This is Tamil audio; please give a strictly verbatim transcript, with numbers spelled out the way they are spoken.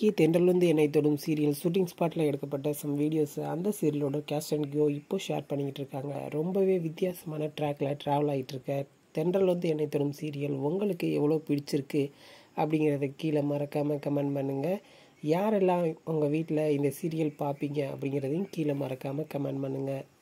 இன்றைக்கி தென்றல் என்னை தொடும் சீரியல் ஷூட்டிங் ஸ்பாட்டில் எடுக்கப்பட்ட சம் வீடியோஸ் அந்த சீரியலோட கேஸ்ட் அண்ட் கோ இப்போ ஷேர் பண்ணிக்கிட்டு இருக்காங்க. ரொம்பவே வித்தியாசமான ட்ராக்கில் ட்ராவல் ஆகிட்டு இருக்க தென்றல் வந்து என்னை தொடும் சீரியல் உங்களுக்கு எவ்வளோ பிடிச்சிருக்கு அப்படிங்கிறத கீழே மறக்காமல் கமெண்ட் பண்ணுங்கள். யாரெல்லாம் உங்கள் வீட்டில் இந்த சீரியல் பார்ப்பீங்க அப்படிங்கிறதையும் கீழே மறக்காமல் கமெண்ட் பண்ணுங்கள்.